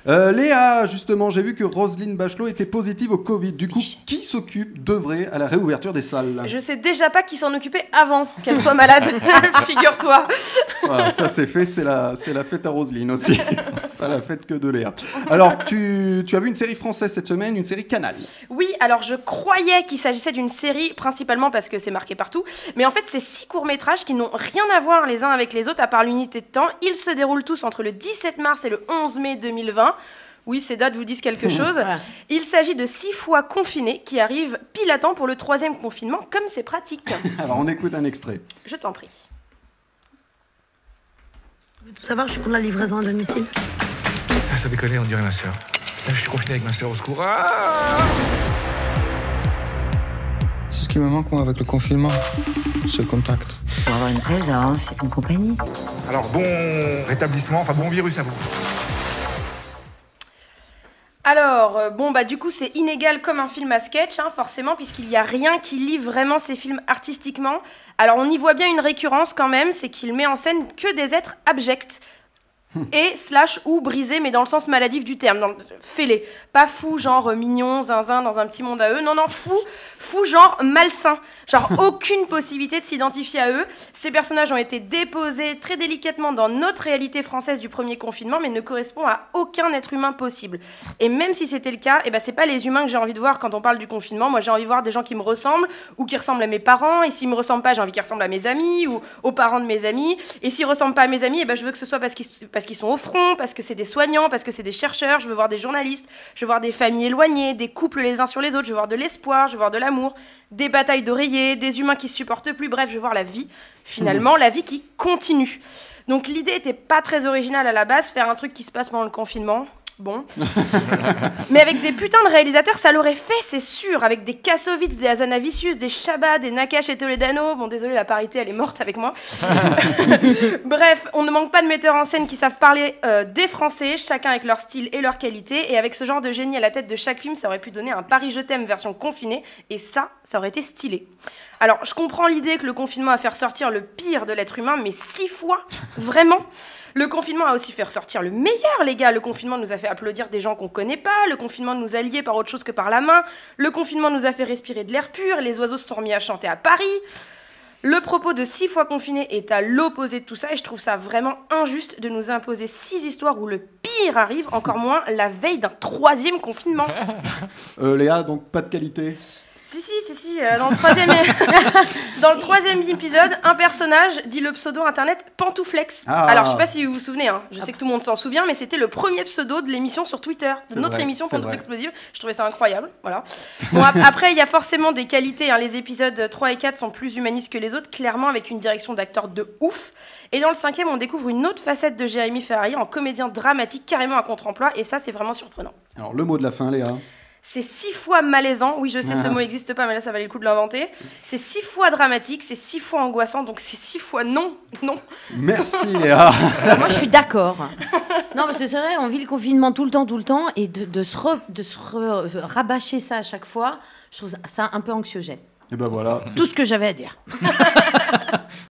Léa, justement, j'ai vu que Roselyne Bachelot était positive au Covid. Du coup, qui s'occupe d'œuvrer à la réouverture des salles? Je sais déjà pas qui s'en occupait avant qu'elle soit malade, figure-toi. Voilà, ça c'est fait, c'est la fête à Roselyne aussi. Pas la fête que de Léa. Alors, tu as vu une série française cette semaine, une série Canal. Oui, alors je croyais qu'il s'agissait d'une série, principalement parce que c'est marqué partout, mais en fait c'est 6 courts-métrages qui n'ont rien à voir les uns avec les autres à part l'unité de temps. Ils se déroulent tous entre le 17 mars et le 11 mai 2020. Oui, ces dates vous disent quelque chose. Voilà. Il s'agit de 6 fois confinés qui arrivent pile à temps pour le 3e confinement, comme c'est pratique. Alors, on écoute un extrait. Je t'en prie. Tu veux tout savoir, je suis contre la livraison à domicile. Ça déconne, on dirait ma sœur. Putain, je suis confiné avec ma sœur, au secours. Ah C'est ce qui me manque, moi, avec le confinement. Ce contact. Pour avoir une présence, une compagnie. Alors, bon rétablissement, enfin bon virus à vous. Alors, du coup, c'est inégal comme un film à sketch, hein, forcément, puisqu'il n'y a rien qui lie vraiment ces films artistiquement. Alors, on y voit bien une récurrence quand même, c'est qu'il met en scène que des êtres abjects. Et / ou brisés, mais dans le sens maladif du terme, fêlés. Pas fou, genre mignon, zinzin, dans un petit monde à eux. Non, fou, genre malsain. Genre aucune possibilité de s'identifier à eux. Ces personnages ont été déposés très délicatement dans notre réalité française du premier confinement, mais ne correspondent à aucun être humain possible. Et même si c'était le cas, c'est pas les humains que j'ai envie de voir quand on parle du confinement. Moi, j'ai envie de voir des gens qui me ressemblent ou qui ressemblent à mes parents. Et s'ils me ressemblent pas, j'ai envie qu'ils ressemblent à mes amis ou aux parents de mes amis. Et s'ils ressemblent pas à mes amis, je veux que ce soit parce qu'ils sont au front, parce que c'est des soignants, parce que c'est des chercheurs. Je veux voir des journalistes, je veux voir des familles éloignées, des couples les uns sur les autres. Je veux voir de l'espoir, je veux voir de l'amour, des batailles d'oreillers, des humains qui se supportent plus. Bref, je veux voir la vie. Finalement, la vie qui continue. Donc l'idée était pas très originale à la base, faire un truc qui se passe pendant le confinement. Bon. Mais avec des putains de réalisateurs, ça l'aurait fait, c'est sûr. Avec des Kassovitz, des Hazanavicius, des Chabat, des Nakache et Toledano. Bon, désolé, la parité, elle est morte avec moi. Bref, on ne manque pas de metteurs en scène qui savent parler des Français, chacun avec leur style et leur qualité. Et avec ce genre de génie à la tête de chaque film, ça aurait pu donner un Paris Je t'aime version confinée. Et ça aurait été stylé. Alors, je comprends l'idée que le confinement a fait ressortir le pire de l'être humain, mais 6 fois, vraiment. Le confinement a aussi fait ressortir le meilleur, les gars. Le confinement nous a fait applaudir des gens qu'on connaît pas. Le confinement nous a liés par autre chose que par la main. Le confinement nous a fait respirer de l'air pur. Les oiseaux se sont remis à chanter à Paris. Le propos de 6 fois confiné est à l'opposé de tout ça. Et je trouve ça vraiment injuste de nous imposer 6 histoires où le pire arrive, encore moins la veille d'un 3e confinement. Léa, donc pas de qualité? Si, dans le troisième épisode, un personnage dit le pseudo internet Pantouflex. Ah. Alors, je sais pas si vous vous souvenez, hein, je sais que tout le monde s'en souvient, mais c'était le premier pseudo de l'émission sur Twitter, de notre émission Pantouflex Explosive. Je trouvais ça incroyable, voilà. Bon, après, il y a forcément des qualités, hein. Les épisodes 3 et 4 sont plus humanistes que les autres, clairement avec une direction d'acteurs de ouf. Et dans le 5e, on découvre une autre facette de Jérémy Ferrari en comédien dramatique, carrément à contre-emploi, et ça, c'est vraiment surprenant. Alors, le mot de la fin, Léa? C'est 6 fois malaisant. Oui, je sais, ce mot n'existe pas, mais là, ça valait le coup de l'inventer. C'est 6 fois dramatique, c'est 6 fois angoissant, donc c'est 6 fois non. Merci, Léa. Moi, je suis d'accord. Non, parce que c'est vrai, on vit le confinement tout le temps, et de se rabâcher ça à chaque fois, je trouve ça un peu anxiogène. Et ben voilà. Tout ce que j'avais à dire.